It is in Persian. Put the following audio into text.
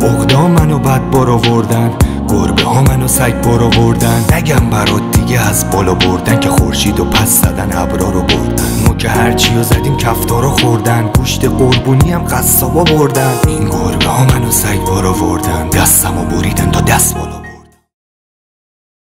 عقدا منو بد بارا وردن، گربه ها منو سگ بارا وردن. نگم برات دیگه از بالا بردن که خورشید و پس زدن ابرا رو بردن. ما که هرچی رو زدیم کفتارا خوردن، گوشت قربونی هم قصابا بردن. این گربه ها منو سگ بارا وردن، دستمو بریدن تا دست بالا